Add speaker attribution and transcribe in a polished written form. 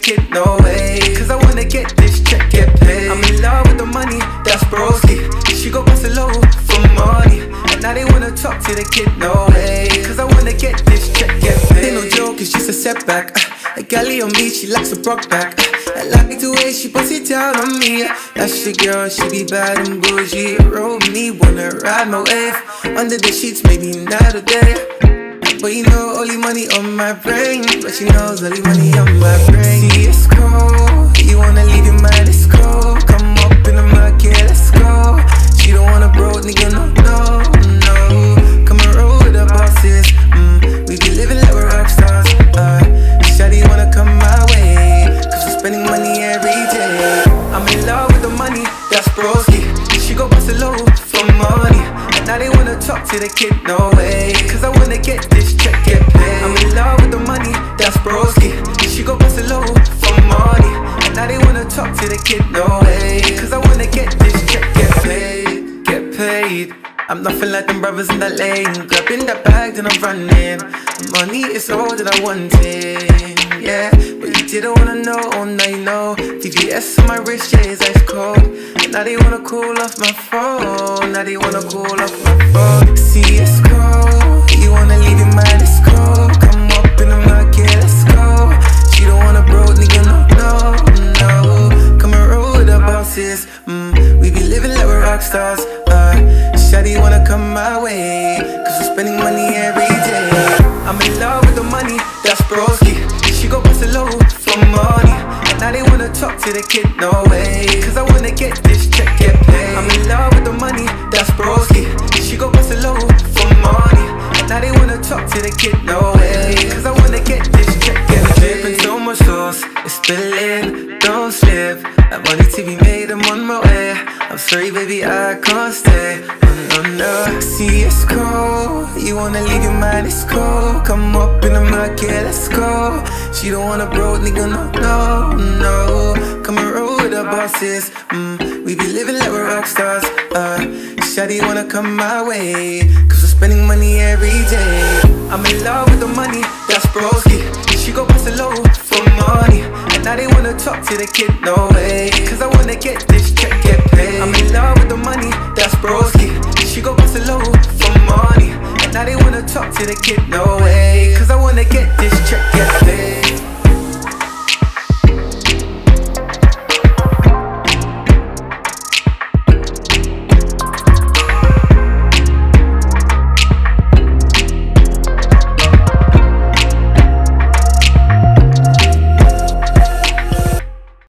Speaker 1: kid, no way. Cause I wanna get this check, get paid. I'm in love with the money, that's broski. She go bust it low for money, and now they wanna talk to the kid, no way. Cause I wanna get this check, get paid. Ain't no joke, it's just a setback. A galley on me, she likes a broke back. I like the way she puts it down on me. That's your girl, she be bad and bougie. Roll me, wanna ride my wave. Under the sheets, maybe not a day. But you know, only money on my brain. But she knows only money on my brain. See, it's cold, you wanna leave your mind, it's cold. Come up in the market, let's go. She don't want a broke nigga, no, no, no. Come and roll with the bosses. We be living like we're rock stars. Shawty wanna come my way, cause we're spending money every day. I'm in love with the money, that's broski. She go bust it low for money, and now they wanna talk to the kid, no way. Cause I wanna get this check, get paid. I'm in love with the money, that's broski. She go bust it low for money, and now they wanna talk to the kid, no way. Cause I wanna get this check, get paid, get paid. I'm nothing like them brothers in that lane. Grabbing that bag, then I'm running. Money is all that I wanted, yeah. But you didn't wanna know, oh now you know. VVS on my wrist, yeah, it's ice cold. And now they wanna call off my phone. Now they wanna call off my phone. See, it's cold, you wanna leave your mind, it's cold. Come up in the market, let's go. She don't want a broke nigga, no, no, no. Come and roll with the bosses. We be living like we're rock stars. Shawty wanna come my way, cause we're spending money every day. I'm in love with the money, that's broski. She go bust it low for money, and now they wanna talk to the kid, no way. Cause I wanna get this check, get paid. I'm in love with the money, that's broski. She go bust it low for money, and now they wanna talk to the kid, no way. Cause I wanna get this check, get paid. Dripping so much sauce, it's spilling, don't slip. That money to be made, I'm on my way. I'm sorry baby, I can't stay. Oh no, see it's cold, you wanna leave your mind, it's cold. Come up in the market, let's go. She don't want a broke nigga, no, no, no. Come and roll with the bosses. We be living like we're rock stars. Shawty wanna come my way, cause we're spending money every day. I'm in love with the money, that's broski. She go bust it low for money, and now they wanna talk to the kid, no way. Cause I wanna get this check, get paid. I'm in love with the money, that's broski. She go bust it low for money, and now they wanna talk to the kid, no way. Cause I wanna get this